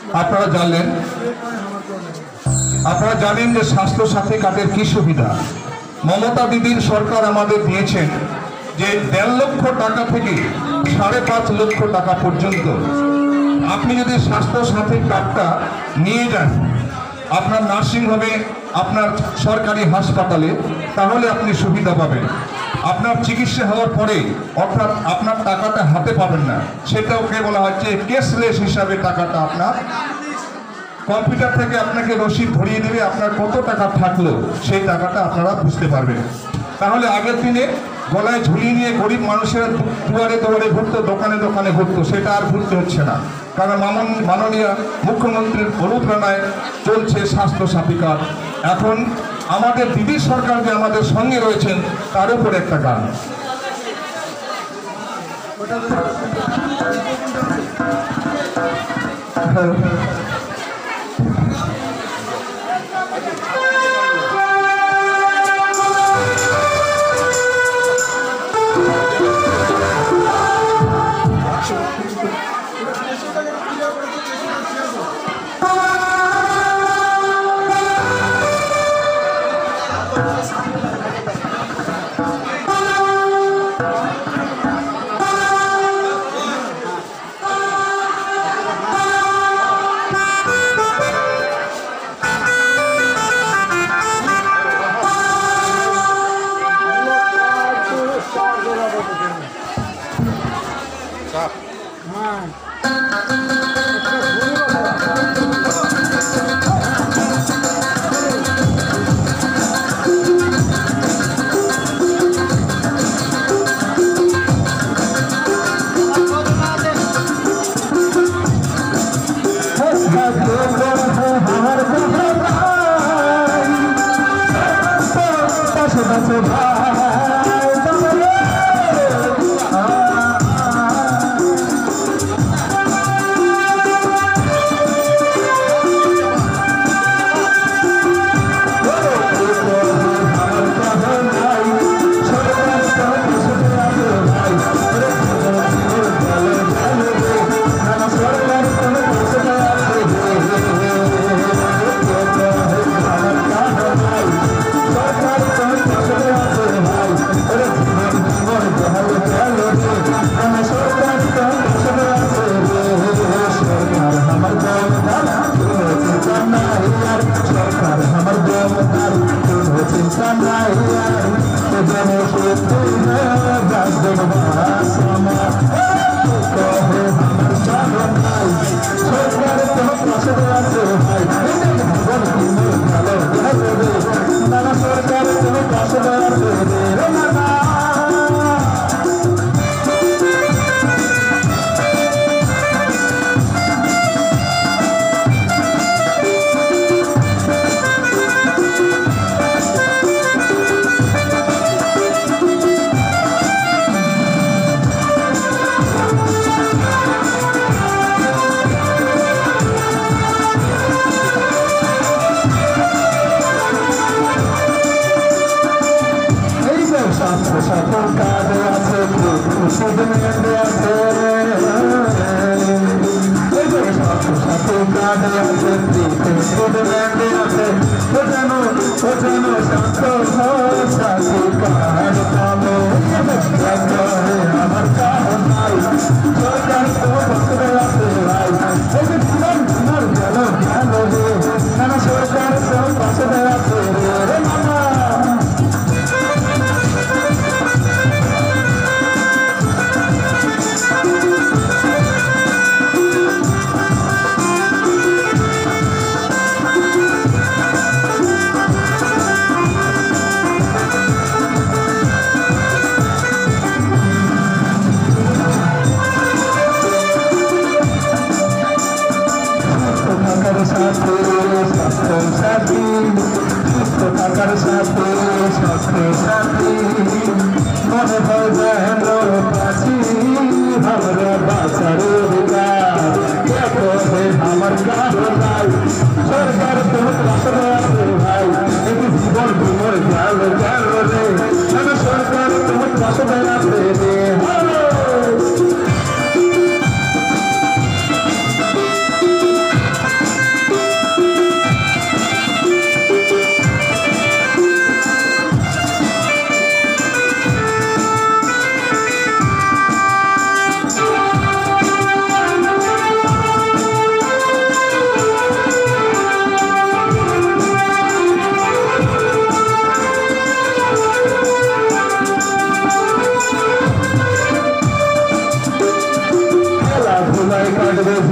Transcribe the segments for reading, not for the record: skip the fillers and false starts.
আপনারা জানেন যে স্বাস্থ্য সাথী কার্ডের কি সুবিধা। মমতা দিদির সরকার আমাদের দিয়েছেন যে 1.5 লক্ষ টাকা থেকে 5.5 লক্ষ টাকা পর্যন্ত আপনি যদি স্বাস্থ্য সাথী কার্ডটা নিয়ে যান আপনার নার্সিংহোমে, আপনার সরকারি হাসপাতালে, তাহলে আপনি সুবিধা পাবেন। আপনার চিকিৎসা হওয়ার পরে অর্থাৎ আপনার টাকাটা হাতে পাবেন না, সেটাকে বলা হচ্ছে ক্যাশলেস হিসাবে টাকাটা আপনার কম্পিউটার থেকে আপনাকে রসিদ ধরিয়ে দেবে, আপনার কত টাকা থাকলো সেই টাকাটা আপনারা বুঝতে পারবেন। তাহলে আগের দিনে গলায় ঝুলিয়ে নিয়ে গরিব মানুষেরা দুয়ারে দুয়ারে ঘুরতো, দোকানে দোকানে ঘুরতো, সেটা আর ঘুরতে হচ্ছে না, কারণ মাননীয় মুখ্যমন্ত্রীর অনুপ্রেরণায় চলছে স্বাস্থ্য সাথী কার্ড। এখন আমাদের দিদি সরকার যে আমাদের সঙ্গে রয়েছেন তার উপর একটা গান।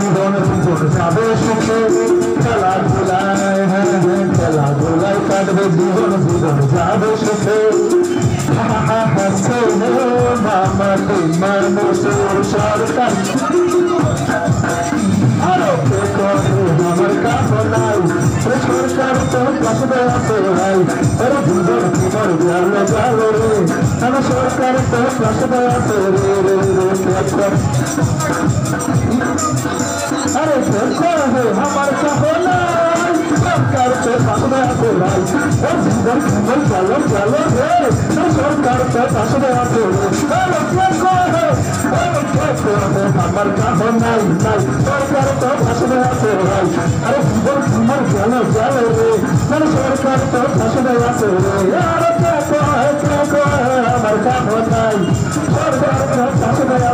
জীবন জীবন যাবে সুখে খেলাধুলায় খেলাধুলায় কাটবে জীবন জীবন যাবে সুখে মামাটি মানুষের সরকার আরো কে করে আমার কামনাই সরকার তো পাশে আছে ভাই আরে জীবন জীবন গেল গেল রে আমার সরকার তো পাশে আছে রে রে রে আরে কে করে আমার কামনাই সরকার তো পাশে আছে ভাই আরে জীবন জীবন গেল গেল রে সরকার তো পাশে আছে রে আরে কে করে আমার কামনা নাই নাই সরকার তো পাশে আছে ভাই আরে জীবন জীবন গেল গেল রে সরকার তো পাশে আছে রে আরে কে করে আমার কামনা নাই সরকার তো পাশে